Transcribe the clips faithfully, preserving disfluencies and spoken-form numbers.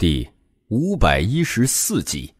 第五百一十四集。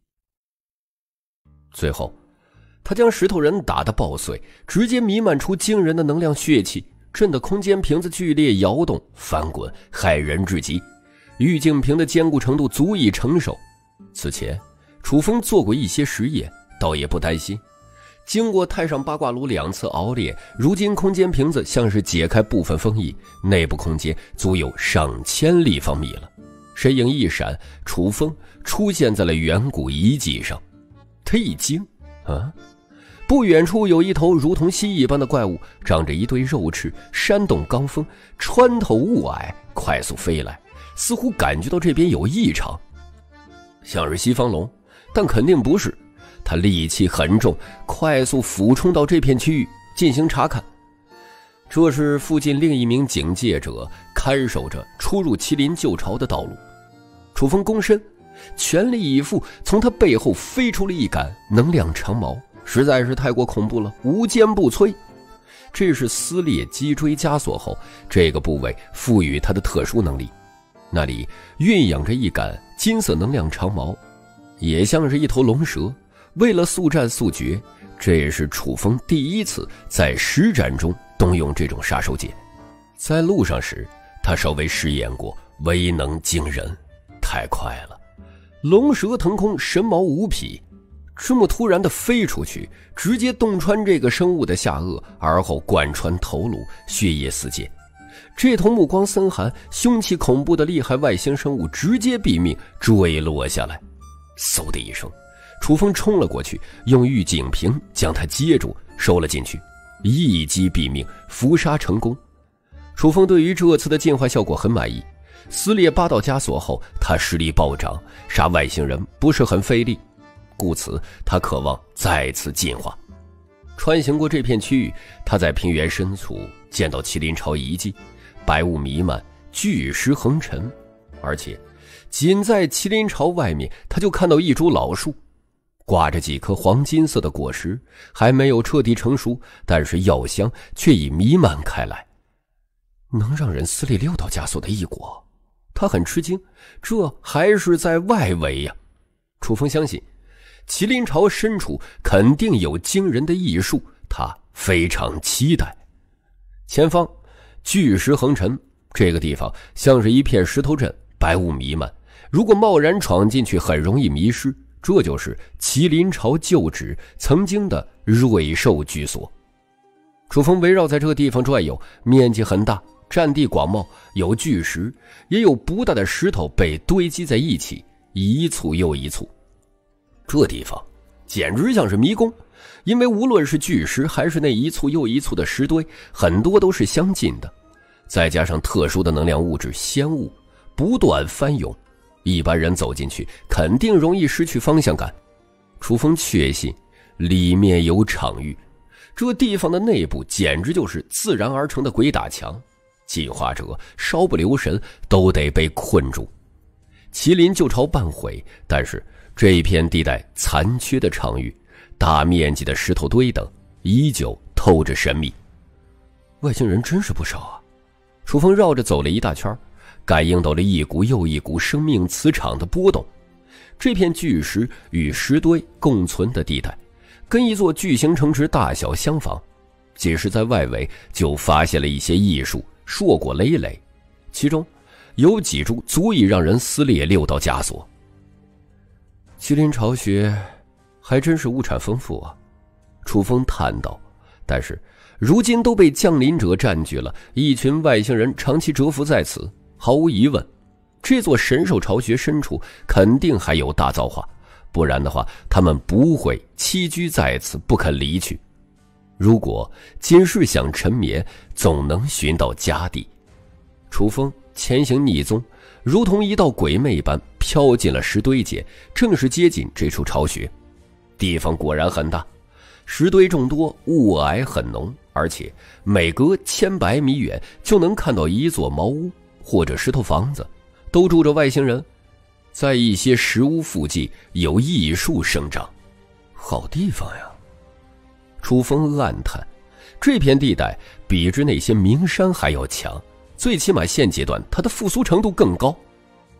最后他将石头人打得爆碎，直接弥漫出惊人的能量血气，震得空间瓶子剧烈摇动翻滚，骇人至极。玉净瓶的坚固程度足以承受。此前楚风做过一些实验，倒也不担心。经过太上八卦炉两次熬炼，如今空间瓶子像是解开部分封印，内部空间足有上千立方米了。身影一闪，楚风出现在了远古遗迹上。他一惊，啊，不远处有一头如同蜥蜴般的怪物，长着一对肉翅，扇动罡风，穿透雾霭，快速飞来，似乎感觉到这边有异常。像是西方龙，但肯定不是。他力气很重，快速俯冲到这片区域进行查看。这是附近另一名警戒者看守着出入麒麟旧巢的道路。楚风躬身，全力以赴，从他背后飞出了一杆能量长矛，实在是太过恐怖了，无坚不摧。这是撕裂脊椎枷锁后这个部位赋予他的特殊能力，那里蕴养着一杆金色能量长矛，也像是一头龙蛇。为了速战速决，这也是楚风第一次在实战中动用这种杀手锏。在路上时他稍微试验过，威能惊人，太快了。龙蛇腾空，神毛无匹，这么突然的飞出去，直接洞穿这个生物的下颚，而后贯穿头颅，血液四溅。这头目光森寒、凶器恐怖的厉害外星生物直接毙命，坠落下来。嗖的一声，楚风冲了过去，用玉净瓶将他接住，收了进去，一击毙命，伏杀成功。楚风对于这次的进化效果很满意，撕裂八道枷锁后，他实力暴涨，杀外星人不是很费力，故此他渴望再次进化。穿行过这片区域，他在平原深处见到麒麟巢遗迹，白雾弥漫，巨石横陈，而且仅在麒麟巢外面，他就看到一株老树，挂着几颗黄金色的果实，还没有彻底成熟，但是药香却已弥漫开来。能让人撕裂六道枷锁的异果，他很吃惊，这还是在外围呀。楚风相信麒麟巢深处肯定有惊人的异术，他非常期待。前方巨石横陈，这个地方像是一片石头阵，白雾弥漫，如果贸然闯进去很容易迷失。这就是麒麟巢旧址曾经的瑞兽居所。楚风围绕在这个地方转悠，面积很大，占地广袤，有巨石，也有不大的石头被堆积在一起，一簇又一簇。这地方简直像是迷宫，因为无论是巨石还是那一簇又一簇的石堆，很多都是相近的，再加上特殊的能量物质仙雾不断翻涌，一般人走进去肯定容易失去方向感。楚风确信里面有场域，这地方的内部简直就是自然而成的鬼打墙，进化者稍不留神都得被困住。麒麟旧巢半毁，但是这片地带残缺的场域，大面积的石头堆等，依旧透着神秘。外星人真是不少啊！楚风绕着走了一大圈，感应到了一股又一股生命磁场的波动。这片巨石与石堆共存的地带，跟一座巨型城池大小相仿，仅是在外围就发现了一些异术，硕果累累，其中有几株足以让人撕裂六道枷锁。麒麟巢穴还真是物产丰富啊，楚风叹道。但是如今都被降临者占据了，一群外星人长期蛰伏在此，毫无疑问这座神兽巢穴深处肯定还有大造化，不然的话他们不会栖居在此不肯离去。如果仅是想沉眠，总能寻到佳地。楚风前行逆踪，如同一道鬼魅般飘进了石堆间，正是接近这处巢穴。地方果然很大，石堆众多，雾霭很浓，而且每隔千百米远就能看到一座茅屋或者石头房子，都住着外星人。在一些石屋附近有异树生长，好地方呀。楚风暗叹，这片地带比之那些名山还要强，最起码现阶段它的复苏程度更高。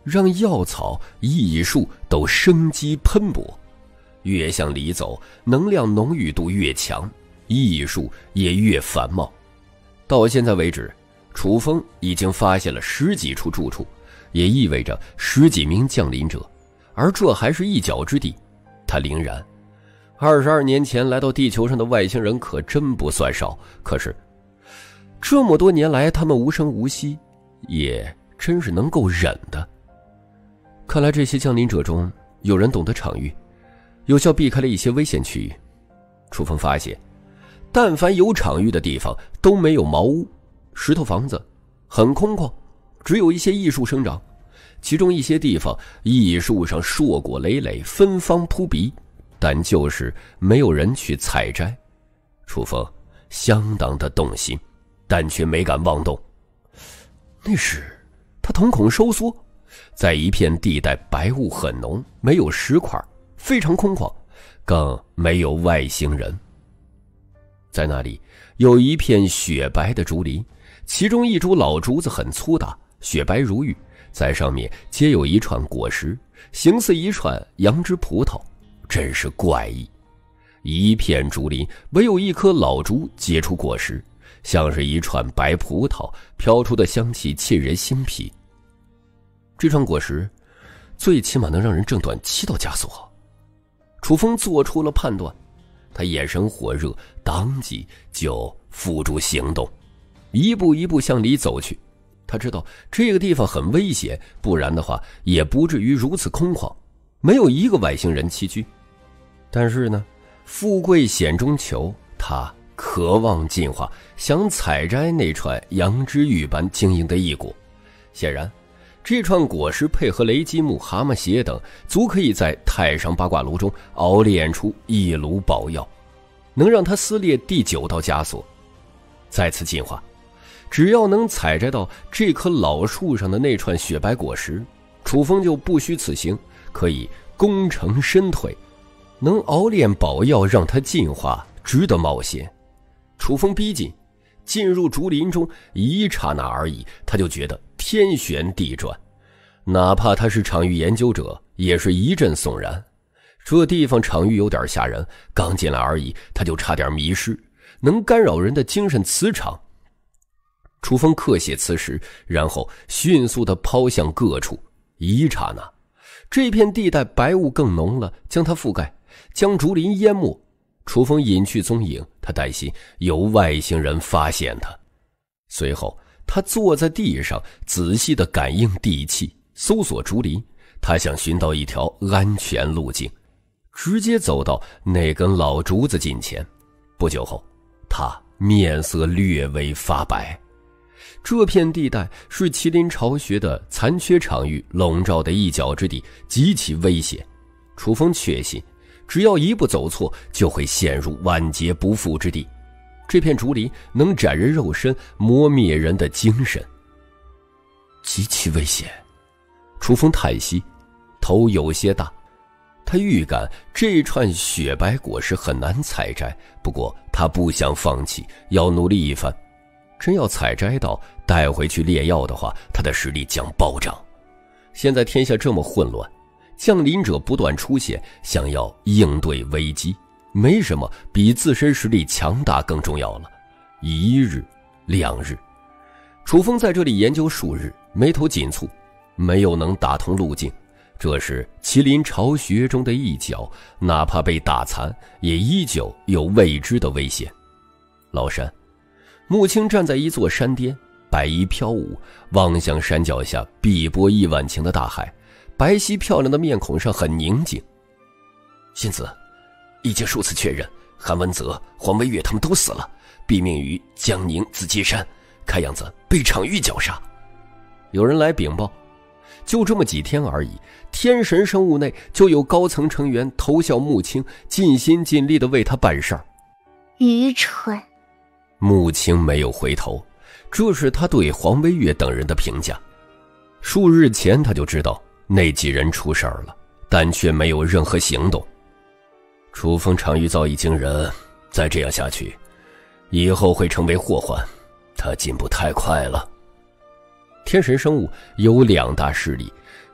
让药草、异树都生机喷薄。越向里走，能量浓郁度越强，异树也越繁茂。到现在为止，楚风已经发现了十几处住处，也意味着十几名降临者，而这还是一角之地。他凛然，二十二年前来到地球上的外星人可真不算少，可是这么多年来他们无声无息，也真是能够忍的。看来这些降临者中有人懂得场域，有效避开了一些危险区域。楚风发现，但凡有场域的地方都没有茅屋、石头房子，很空旷，只有一些异树生长，其中一些地方异树上硕果累累，芬芳扑鼻，但就是没有人去采摘。楚风相当的动心，但却没敢妄动。那时他瞳孔收缩，在一片地带白雾很浓，没有石块，非常空旷，更没有外星人。在那里有一片雪白的竹林，其中一株老竹子很粗大，雪白如玉，在上面皆有一串果实，形似一串杨枝葡萄，真是怪异。一片竹林唯有一棵老竹结出果实，像是一串白葡萄，飘出的香气沁人心脾。这串果实最起码能让人挣短七道枷锁。楚风做出了判断，他眼神火热，当即就付诸行动，一步一步向里走去。他知道这个地方很危险，不然的话也不至于如此空旷，没有一个外星人栖居。但是呢，富贵险中求，他渴望进化，想采摘那串杨枝玉般晶莹的异果。显然这串果实配合雷击木、蛤蟆血等，足可以在太上八卦炉中熬炼出一炉宝药，能让他撕裂第九道枷锁，再次进化。只要能采摘到这棵老树上的那串雪白果实，楚风就不虚此行，可以功成身退。能熬炼宝药让他进化，值得冒险。楚风逼近，进入竹林中，一刹那而已，他就觉得天旋地转，哪怕他是场域研究者，也是一阵悚然。这地方场域有点吓人，刚进来而已，他就差点迷失，能干扰人的精神磁场。楚风刻写此时，然后迅速地抛向各处。一刹那，这片地带白雾更浓了，将它覆盖，将竹林淹没。楚风隐去踪影，他担心有外星人发现他。随后他坐在地上，仔细地感应地气，搜索竹林。他想寻到一条安全路径，直接走到那根老竹子近前。不久后，他面色略微发白。这片地带是麒麟巢穴的残缺场域笼罩的一角之地，极其危险。楚风确信，只要一步走错，就会陷入万劫不复之地。这片竹林能斩人肉身，磨灭人的精神，极其危险。楚风叹息，头有些大。他预感这串雪白果实很难采摘，不过他不想放弃，要努力一番。真要采摘到带回去炼药的话，他的实力将暴涨。现在天下这么混乱，降临者不断出现，想要应对危机，没什么比自身实力强大更重要了。一日两日，楚风在这里研究数日，眉头紧蹙，没有能打通路径。这是麒麟巢穴中的一角，哪怕被打残，也依旧有未知的危险。崂山，穆青站在一座山巅，白衣飘舞，望向山脚下碧波亿万顷的大海，白皙漂亮的面孔上很宁静。仙子，已经数次确认，韩文泽、黄微月他们都死了，毙命于江宁紫金山，看样子被场域绞杀。有人来禀报，就这么几天而已，天神生物内就有高层成员投效穆青，尽心尽力地为他办事儿。 愚蠢。 穆青没有回头，这是他对黄微月等人的评价。数日前他就知道那几人出事儿了，但却没有任何行动。楚风场域早已惊人，再这样下去，以后会成为祸患。他进步太快了。天神生物有两大势力，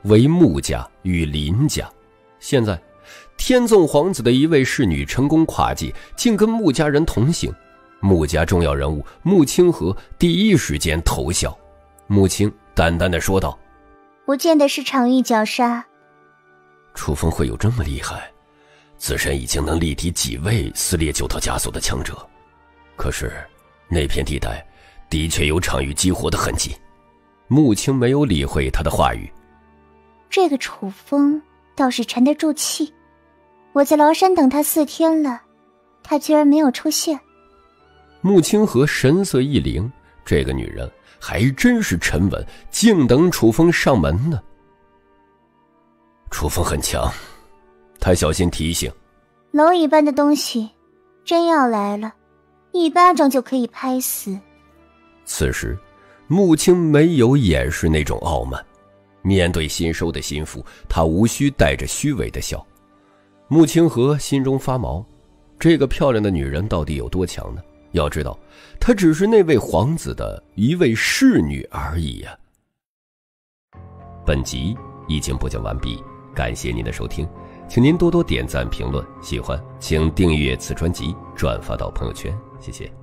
为穆家与林家。现在天纵皇子的一位侍女成功跨界，竟跟穆家人同姓。穆家重要人物穆清河第一时间投效。穆清淡淡的说道： 不见得是场域绞杀。 楚风会有这么厉害？自身已经能力敌几位撕裂九套枷锁的强者，可是那片地带的确有场域激活的痕迹。穆清没有理会他的话语。 这个楚风倒是沉得住气，我在崂山等他四天了，他居然没有出现。 穆清河神色一凛，这个女人还真是沉稳，静等楚风上门呢。楚风很强，他小心提醒。 蝼蚁般的东西真要来了，一巴掌就可以拍死。 此时穆清没有掩饰那种傲慢，面对新收的心腹，他无需带着虚伪的笑。穆清河心中发毛，这个漂亮的女人到底有多强呢？要知道她只是那位皇子的一位侍女而已呀、啊。本集已经播讲完毕，感谢您的收听，请您多多点赞评论，喜欢请订阅此专辑，转发到朋友圈，谢谢。